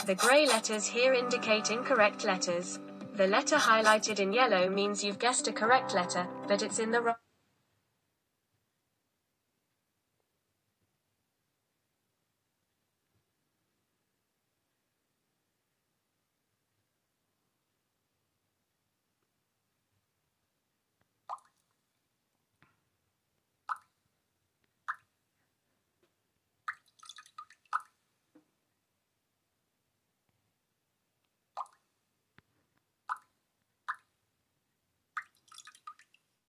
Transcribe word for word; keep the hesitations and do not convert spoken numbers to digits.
The gray letters here indicate incorrect letters. The letter highlighted in yellow means you've guessed a correct letter, but it's in the wrong